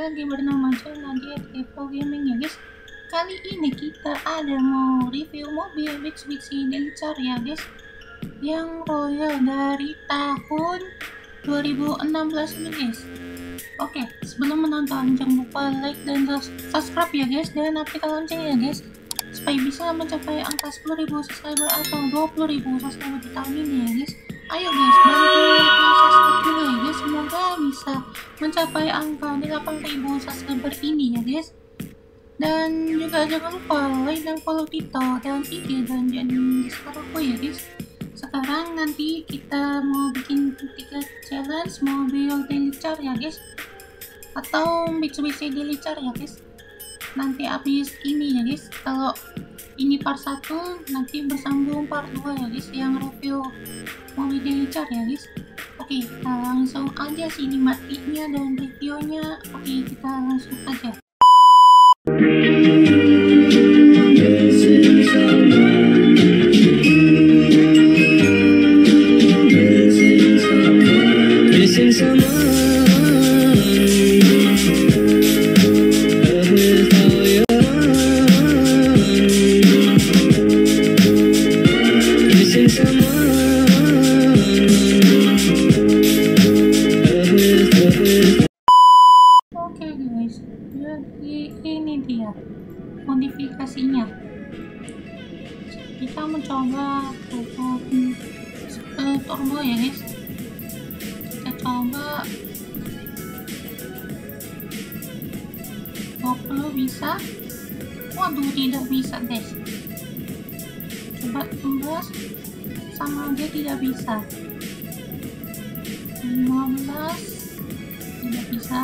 lagi bernama Jet Evo Gaming ya guys. Kali ini kita ada mau review mobil Mitsubishi Delicar ya guys, yang royal dari tahun 2016 ini guys. Oke, sebelum menonton jangan lupa like dan subscribe ya guys, dan aktifkan loncengnya ya guys, supaya bisa mencapai angka 10.000 subscriber atau 20.000 subscriber di tahun ini ya guys. Ayo guys, bantu like dan subscribe dulu ya guys, semoga bisa mencapai angka 8.000 subscriber ini ya guys. Dan juga jangan lupa like dan follow TikTok dan IG dan jangan Discord aku ya guys. Sekarang nanti kita mau bikin 3 challenge mobil Delicar ya guys, atau Mitsubishi Delicar ya guys. Nanti habis ini ya guys, kalau ini part 1 nanti bersambung part 2 ya guys, yang review mobil Delicar ya guys. Oke, kita langsung aja sih nikmatinya dan reviewnya. Oke, kita langsung aja. Oke guys, jadi ini dia modifikasinya. Kita mencoba turbo ya guys. Kita coba 20 bisa. Waduh, tidak bisa guys. Coba 16 sama aja tidak bisa. 15 tidak bisa.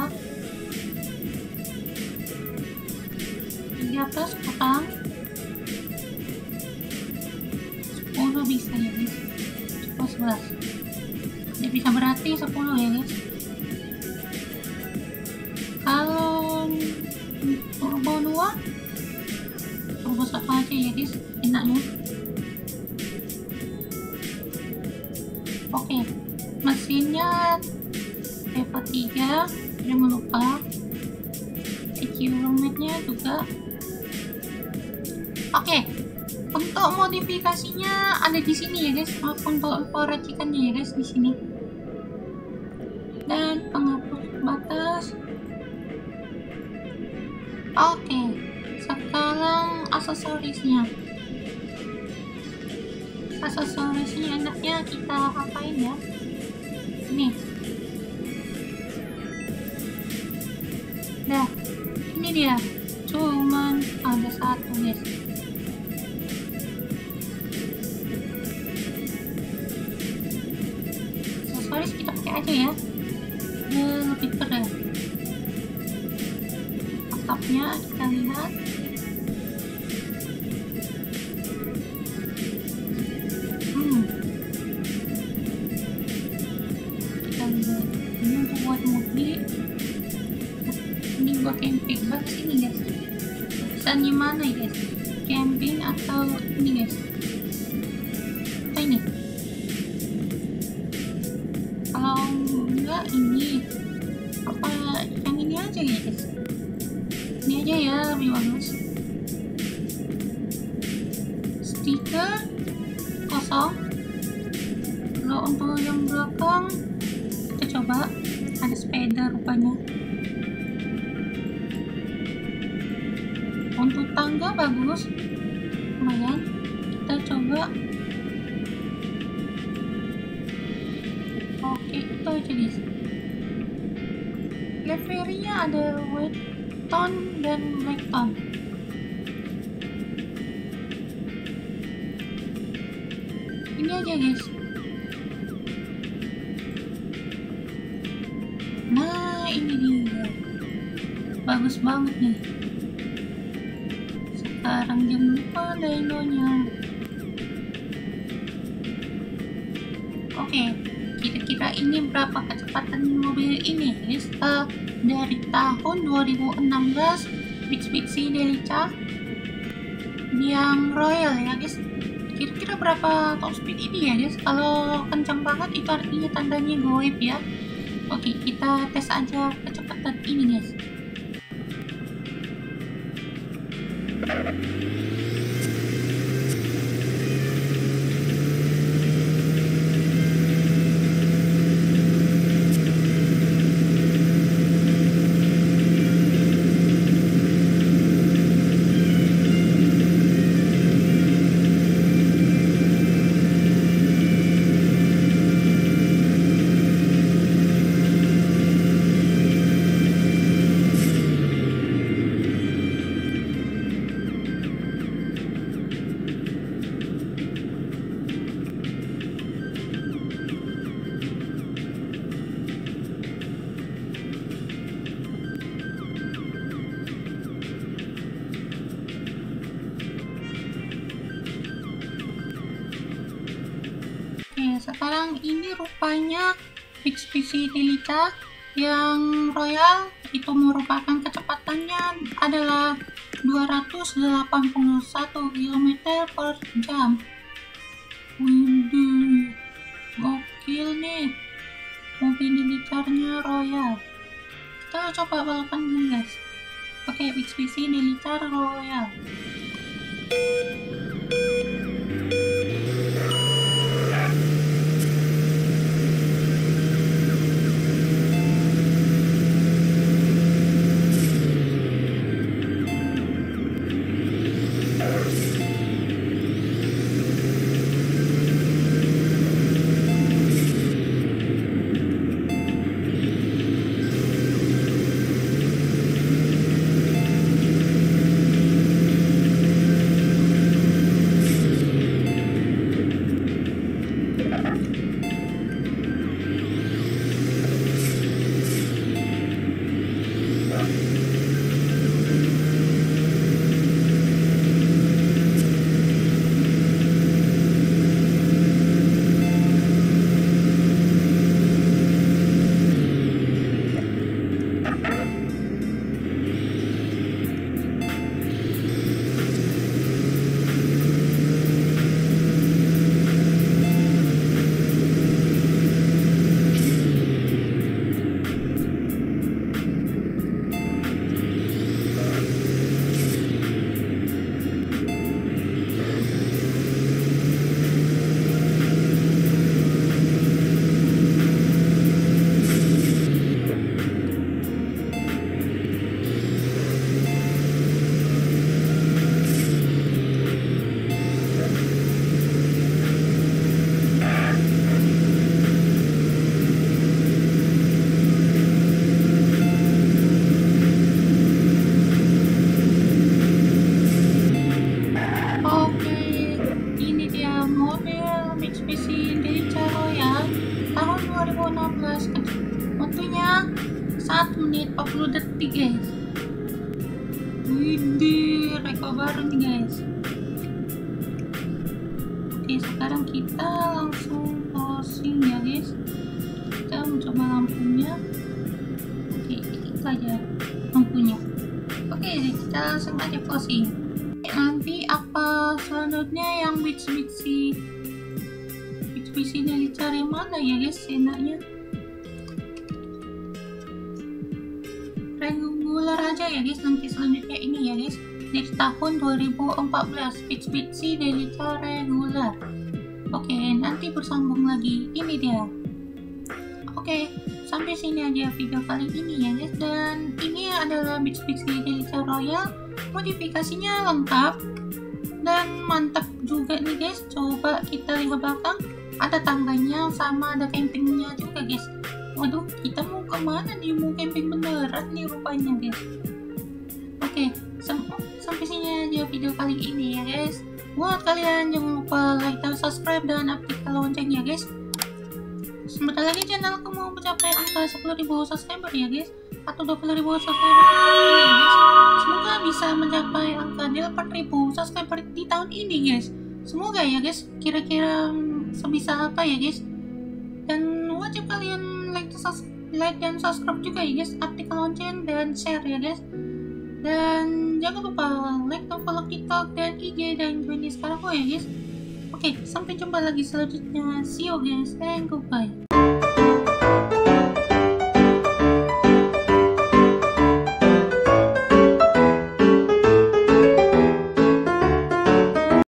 13 kurang. 10 bisa ya guys. Coba 11. Tidak bisa, berarti 10 ya guys. Kalau turbo 2, turbo 1 aja ya guys, enaknya. Oke, mesinnya Evo 3, jangan lupa. EQ limitnya juga. Oke, untuk modifikasinya ada di sini ya guys, maupun untuk racikannya ya guys di sini. Dan penghapus batas. Oke, sekarang aksesorisnya. Aksesorisnya enaknya kita apain ya? Nih. Nah, ini dia. Cuman ada satu guys. Aksesoris kita pakai aja ya, dia lebih keren. Atapnya kita lihat. Kita lihat. Ini untuk buat mobil. Ini buat camping. Bagus ini guys. Pesan di mana ya guys? Camping atau ini guys? Atau ini? Kalau enggak ini apa, yang ini aja ya guys? Ini aja ya, lebih bagus. Stiker kosong. Kalau untuk yang belakang kita coba, ada sepeda rupanya. Untuk tangga bagus, lumayan. Kita coba. Oke, itu aja guys. Liverynya ada white tone dan black tone. Ini aja guys. Nah, ini dia. Bagus banget nih. Sekarang jangan lupa dynonya. Oke, kira-kira ini berapa kecepatan mobil ini guys? Dari tahun 2016 Mitsubishi Delicar yang royal ya guys. Kira-kira berapa top speed ini ya guys? Kalau kencang banget itu artinya tandanya goib ya. Oke, kita tes aja kecepatan ini guys. Sekarang ini rupanya Mitsubishi Delica yang Royal itu merupakan kecepatannya adalah 281 km/jam. Widih, gokil nih mobil Delica-nya Royal. Kita coba balapan dulu guys, pakai Mitsubishi Delica Royal. Tahun 2016, waktunya 1 menit 40 detik guys. Widih, rekor baru nih guys. Oke, sekarang kita langsung closing ya guys. Kita mencoba lampunya. Oke, itu aja lampunya. Oke, kita langsung aja closing. Nanti apa selanjutnya yang Mitsubishi Delica mana ya guys enaknya? Regular aja ya guys, nanti selanjutnya ini ya guys, di tahun 2014 Mitsubishi Delica regular. Oke, nanti bersambung lagi, ini dia. Oke, sampai sini aja video kali ini ya guys, dan ini adalah Mitsubishi Delica Royal, modifikasinya lengkap dan mantap juga nih guys. Coba kita lihat belakang, ada tangganya sama ada campingnya juga guys. Waduh, kita mau kemana nih? Mau camping beneran nih rupanya guys. Oke, sampai sini aja video kali ini ya guys. Buat kalian jangan lupa like dan subscribe dan aktifkan loncengnya guys. Sebentar lagi channelku mau mencapai angka 10.000 subscriber ya guys, atau 20.000 subscriber ini ya guys. Semoga bisa mencapai angka 8.000 subscriber di tahun ini guys. Semoga ya guys, kira-kira sebisa apa ya guys. Dan wajib kalian like dan subscribe juga ya guys, aktifkan lonceng dan share ya guys. Dan jangan lupa like dan follow TikTok dan IG dan join di sekarang ya guys. Oke, sampai jumpa lagi selanjutnya. See you guys and goodbye.